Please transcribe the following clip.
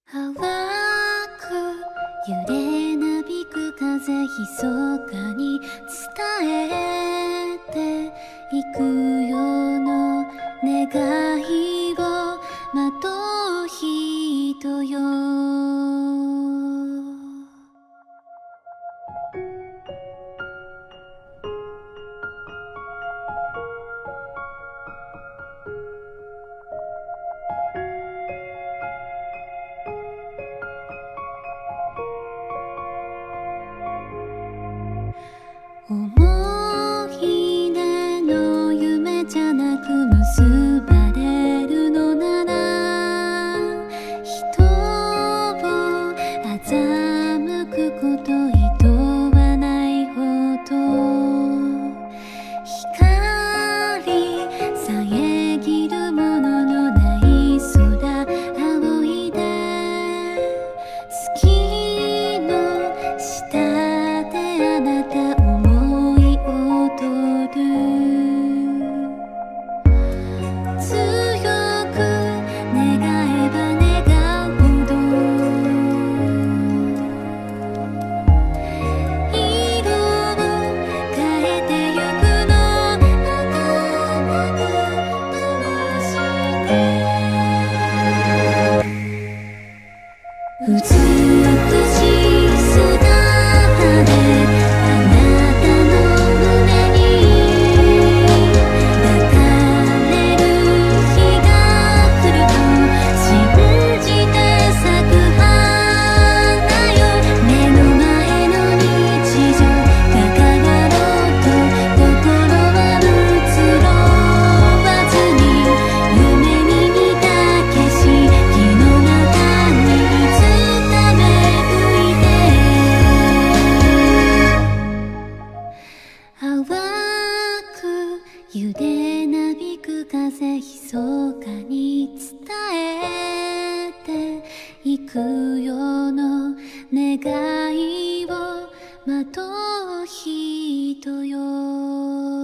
淡く揺れなびく風密かに伝えていくよの願いをまとう人よ。思い出の夢じゃなく結ばれるのなら人を欺くこといとわないほど光遮るもののない空仰いで月の下であなたを美しい姿であなたの胸に抱かれる日が来ると信じて咲く花よ。目の前の日常が変わろうと心は移ろわずに夢に見た景色の中に淡く揺れなびく風密かに伝えていくよの願いをまとう人よ。